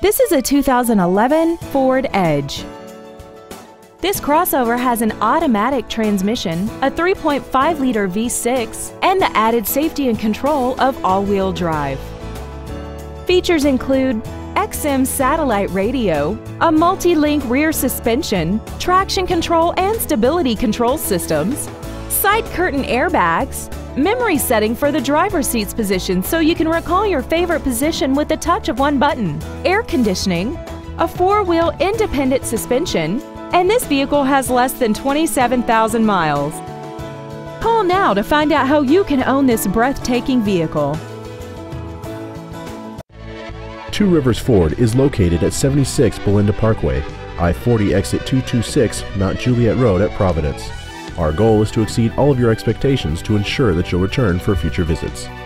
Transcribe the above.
This is a 2011 Ford Edge. This crossover has an automatic transmission, a 3.5-liter V6, and the added safety and control of all-wheel drive. Features include XM satellite radio, a multi-link rear suspension, traction control and stability control systems, side curtain airbags, memory setting for the driver's seat's position so you can recall your favorite position with the touch of one button, air conditioning, a 4-wheel independent suspension, and this vehicle has less than 27,000 miles. Call now to find out how you can own this breathtaking vehicle. Two Rivers Ford is located at 76 Belinda Parkway, I-40 exit 226, Mount Juliet Road at Providence. Our goal is to exceed all of your expectations to ensure that you'll return for future visits.